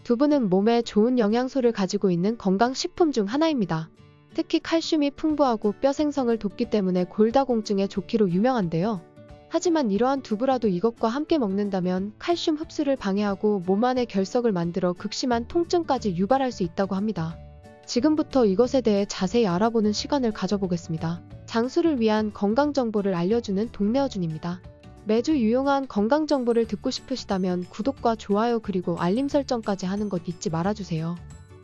두부는 몸에 좋은 영양소를 가지고 있는 건강식품 중 하나입니다. 특히 칼슘이 풍부하고 뼈 생성을 돕기 때문에 골다공증에 좋기로 유명한데요. 하지만 이러한 두부라도 이것과 함께 먹는다면 칼슘 흡수를 방해하고 몸 안에 결석을 만들어 극심한 통증까지 유발할 수 있다고 합니다. 지금부터 이것에 대해 자세히 알아보는 시간을 가져보겠습니다. 장수를 위한 건강정보를 알려주는 동네어준입니다. 매주 유용한 건강정보를 듣고 싶으시다면 구독과 좋아요 그리고 알림 설정까지 하는 것 잊지 말아주세요.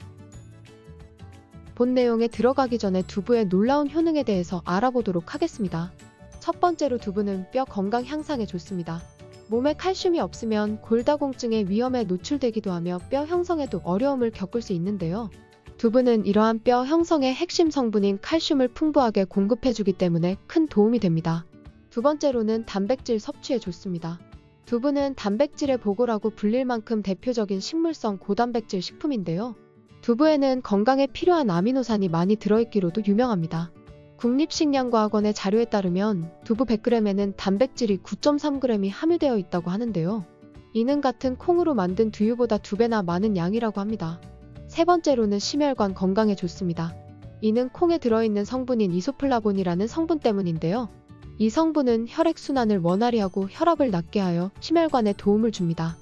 본 내용에 들어가기 전에 두부의 놀라운 효능에 대해서 알아보도록 하겠습니다. 첫 번째로 두부는 뼈 건강 향상에 좋습니다. 몸에 칼슘이 없으면 골다공증의 위험에 노출되기도 하며 뼈 형성에도 어려움을 겪을 수 있는데요. 두부는 이러한 뼈 형성의 핵심 성분인 칼슘을 풍부하게 공급해주기 때문에 큰 도움이 됩니다. 두 번째로는 단백질 섭취에 좋습니다. 두부는 단백질의 보고라고 불릴 만큼 대표적인 식물성 고단백질 식품인데요. 두부에는 건강에 필요한 아미노산이 많이 들어있기로도 유명합니다. 국립식량과학원의 자료에 따르면 두부 100g에는 단백질이 9.3g이 함유되어 있다고 하는데요. 이는 같은 콩으로 만든 두유보다 2배나 많은 양이라고 합니다. 세 번째로는 심혈관 건강에 좋습니다. 이는 콩에 들어있는 성분인 이소플라본이라는 성분 때문인데요. 이 성분은 혈액순환을 원활히 하고 혈압을 낮게 하여 심혈관에 도움을 줍니다.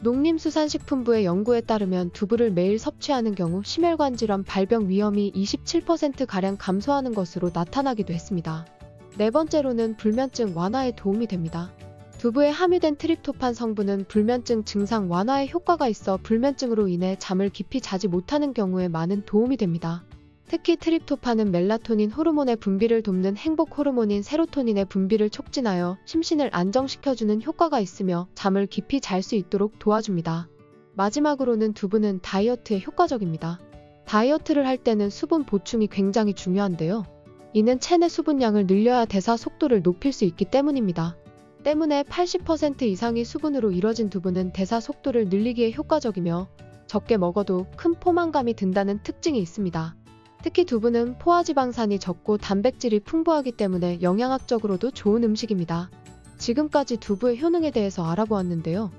농림수산식품부의 연구에 따르면 두부를 매일 섭취하는 경우 심혈관 질환 발병 위험이 27%가량 감소하는 것으로 나타나기도 했습니다. 네 번째로는 불면증 완화에 도움이 됩니다. 두부에 함유된 트립토판 성분은 불면증 증상 완화에 효과가 있어 불면증으로 인해 잠을 깊이 자지 못하는 경우에 많은 도움이 됩니다. 특히 트립토판은 멜라토닌 호르몬의 분비를 돕는 행복 호르몬인 세로토닌의 분비를 촉진하여 심신을 안정시켜주는 효과가 있으며 잠을 깊이 잘 수 있도록 도와줍니다. 마지막으로는 두부는 다이어트에 효과적입니다. 다이어트를 할 때는 수분 보충이 굉장히 중요한데요. 이는 체내 수분량을 늘려야 대사 속도를 높일 수 있기 때문입니다. 때문에 80% 이상이 수분으로 이뤄진 두부는 대사 속도를 늘리기에 효과적이며 적게 먹어도 큰 포만감이 든다는 특징이 있습니다. 특히 두부는 포화지방산이 적고 단백질이 풍부하기 때문에 영양학적으로도 좋은 음식입니다. 지금까지 두부의 효능에 대해서 알아보았는데요.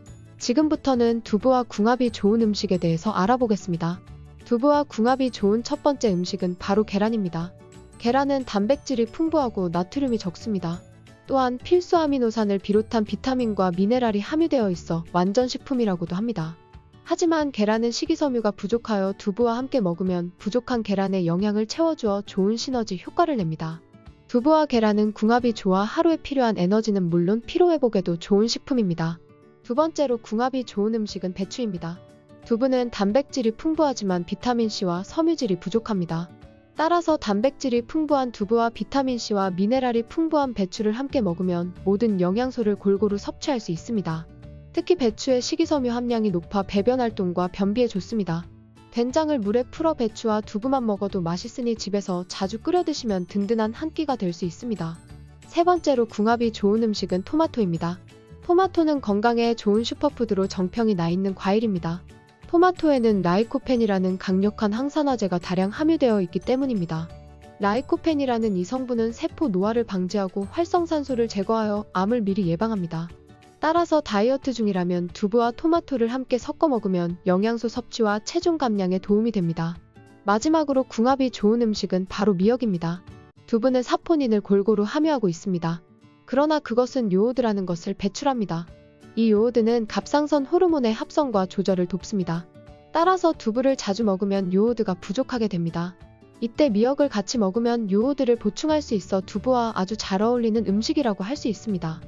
지금부터는 두부와 궁합이 좋은 음식에 대해서 알아보겠습니다. 두부와 궁합이 좋은 첫 번째 음식은 바로 계란입니다. 계란은 단백질이 풍부하고 나트륨이 적습니다. 또한 필수 아미노산을 비롯한 비타민과 미네랄이 함유되어 있어 완전식품이라고도 합니다. 하지만 계란은 식이섬유가 부족하여 두부와 함께 먹으면 부족한 계란의 영양을 채워주어 좋은 시너지 효과를 냅니다. 두부와 계란은 궁합이 좋아 하루에 필요한 에너지는 물론 피로회복에도 좋은 식품입니다. 두 번째로 궁합이 좋은 음식은 배추입니다. 두부는 단백질이 풍부하지만 비타민C와 섬유질이 부족합니다. 따라서 단백질이 풍부한 두부와 비타민C와 미네랄이 풍부한 배추를 함께 먹으면 모든 영양소를 골고루 섭취할 수 있습니다. 특히 배추의 식이섬유 함량이 높아 배변 활동과 변비에 좋습니다. 된장을 물에 풀어 배추와 두부만 먹어도 맛있으니 집에서 자주 끓여 드시면 든든한 한 끼가 될 수 있습니다. 세 번째로 궁합이 좋은 음식은 토마토입니다. 토마토는 건강에 좋은 슈퍼푸드로 정평이 나 있는 과일입니다. 토마토에는 라이코펜이라는 강력한 항산화제가 다량 함유되어 있기 때문입니다. 라이코펜이라는 이 성분은 세포 노화를 방지하고 활성산소를 제거하여 암을 미리 예방합니다. 따라서 다이어트 중이라면 두부와 토마토를 함께 섞어 먹으면 영양소 섭취와 체중 감량에 도움이 됩니다. 마지막으로 궁합이 좋은 음식은 바로 미역입니다. 두부는 사포닌을 골고루 함유하고 있습니다. 그러나 그것은 요오드라는 것을 배출합니다. 이 요오드는 갑상선 호르몬의 합성과 조절을 돕습니다. 따라서 두부를 자주 먹으면 요오드가 부족하게 됩니다. 이때 미역을 같이 먹으면 요오드를 보충할 수 있어 두부와 아주 잘 어울리는 음식이라고 할 수 있습니다.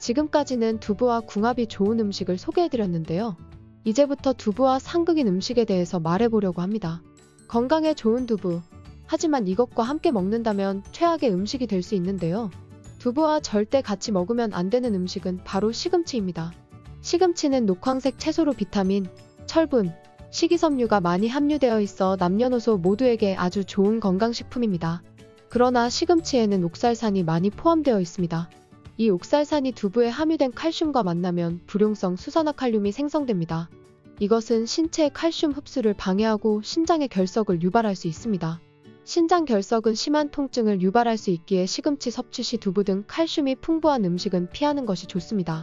지금까지는 두부와 궁합이 좋은 음식을 소개해드렸는데요. 이제부터 두부와 상극인 음식에 대해서 말해보려고 합니다. 건강에 좋은 두부. 하지만 이것과 함께 먹는다면 최악의 음식이 될 수 있는데요. 두부와 절대 같이 먹으면 안 되는 음식은 바로 시금치입니다. 시금치는 녹황색 채소로 비타민, 철분, 식이섬유가 많이 함유되어 있어 남녀노소 모두에게 아주 좋은 건강식품입니다. 그러나 시금치에는 옥살산이 많이 포함되어 있습니다. 이 옥살산이 두부에 함유된 칼슘과 만나면 불용성 수산화칼륨이 생성됩니다. 이것은 신체의 칼슘 흡수를 방해하고 신장의 결석을 유발할 수 있습니다. 신장 결석은 심한 통증을 유발할 수 있기에 시금치 섭취 시 두부 등 칼슘이 풍부한 음식은 피하는 것이 좋습니다.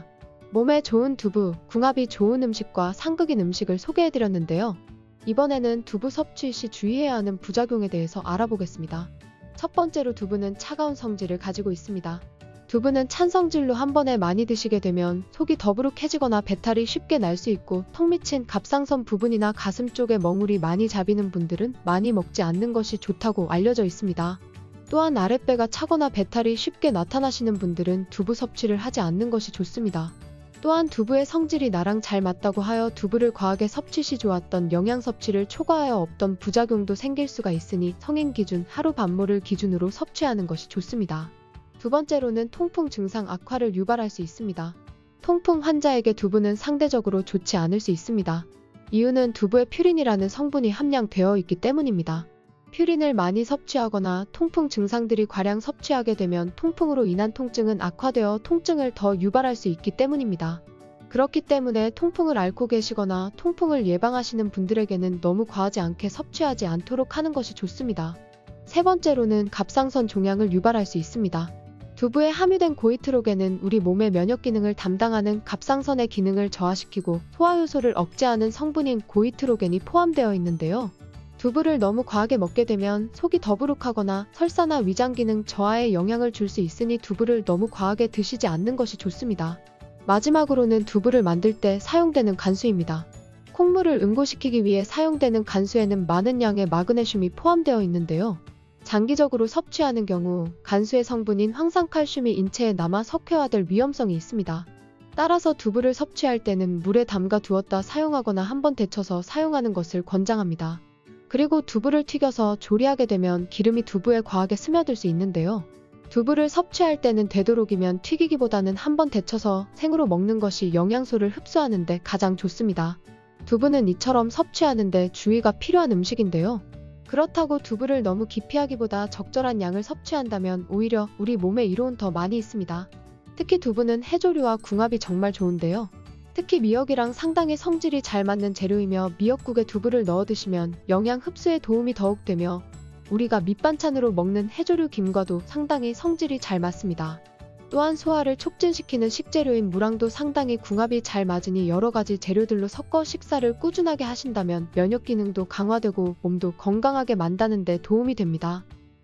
몸에 좋은 두부, 궁합이 좋은 음식과 상극인 음식을 소개해드렸는데요. 이번에는 두부 섭취 시 주의해야 하는 부작용에 대해서 알아보겠습니다. 첫 번째로 두부는 차가운 성질을 가지고 있습니다. 두부는 찬 성질로 한 번에 많이 드시게 되면 속이 더부룩해지거나 배탈이 쉽게 날 수 있고 턱 밑인 갑상선 부분이나 가슴 쪽에 멍울이 많이 잡이는 분들은 많이 먹지 않는 것이 좋다고 알려져 있습니다. 또한 아랫배가 차거나 배탈이 쉽게 나타나시는 분들은 두부 섭취를 하지 않는 것이 좋습니다. 또한 두부의 성질이 나랑 잘 맞다고 하여 두부를 과하게 섭취 시 좋았던 영양 섭취를 초과하여 없던 부작용도 생길 수가 있으니 성인 기준 하루 반모를 기준으로 섭취하는 것이 좋습니다. 두 번째로는 통풍 증상 악화를 유발할 수 있습니다. 통풍 환자에게 두부는 상대적으로 좋지 않을 수 있습니다. 이유는 두부에 퓨린이라는 성분이 함량되어 있기 때문입니다. 퓨린을 많이 섭취하거나 통풍 증상들이 과량 섭취하게 되면 통풍으로 인한 통증은 악화되어 통증을 더 유발할 수 있기 때문입니다. 그렇기 때문에 통풍을 앓고 계시거나 통풍을 예방하시는 분들에게는 너무 과하지 않게 섭취하지 않도록 하는 것이 좋습니다. 세 번째로는 갑상선 종양을 유발할 수 있습니다. 두부에 함유된 고이트로겐은 우리 몸의 면역 기능을 담당하는 갑상선의 기능을 저하시키고 소화효소를 억제하는 성분인 고이트로겐이 포함되어 있는데요. 두부를 너무 과하게 먹게 되면 속이 더부룩하거나 설사나 위장 기능 저하에 영향을 줄 수 있으니 두부를 너무 과하게 드시지 않는 것이 좋습니다. 마지막으로는 두부를 만들 때 사용되는 간수입니다. 콩물을 응고시키기 위해 사용되는 간수에는 많은 양의 마그네슘이 포함되어 있는데요. 장기적으로 섭취하는 경우 간수의 성분인 황산칼슘이 인체에 남아 석회화될 위험성이 있습니다. 따라서 두부를 섭취할 때는 물에 담가 두었다 사용하거나 한번 데쳐서 사용하는 것을 권장합니다. 그리고 두부를 튀겨서 조리하게 되면 기름이 두부에 과하게 스며들 수 있는데요. 두부를 섭취할 때는 되도록이면 튀기기보다는 한번 데쳐서 생으로 먹는 것이 영양소를 흡수하는 데 가장 좋습니다. 두부는 이처럼 섭취하는 데 주의가 필요한 음식인데요. 그렇다고 두부를 너무 기피하기보다 적절한 양을 섭취한다면 오히려 우리 몸에 이로운 더 많이 있습니다. 특히 두부는 해조류와 궁합이 정말 좋은데요. 특히 미역이랑 상당히 성질이 잘 맞는 재료이며 미역국에 두부를 넣어 드시면 영양 흡수에 도움이 더욱 되며 우리가 밑반찬으로 먹는 해조류 김과도 상당히 성질이 잘 맞습니다. 또한 소화를 촉진시키는 식재료인 무랑도 상당히 궁합이 잘 맞으니 여러가지 재료들로 섞어 식사를 꾸준하게 하신다면 면역 기능도 강화되고 몸도 건강하게 만드는 데 도움이 됩니다.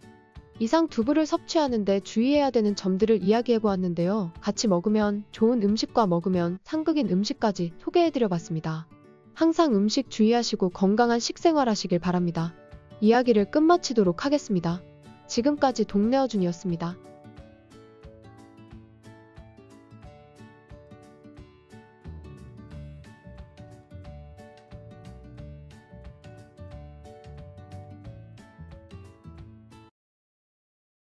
이상 두부를 섭취하는데 주의해야 되는 점들을 이야기해보았는데요. 같이 먹으면 좋은 음식과 먹으면 상극인 음식까지 소개해드려봤습니다. 항상 음식 주의하시고 건강한 식생활 하시길 바랍니다. 이야기를 끝마치도록 하겠습니다. 지금까지 동네어준이었습니다.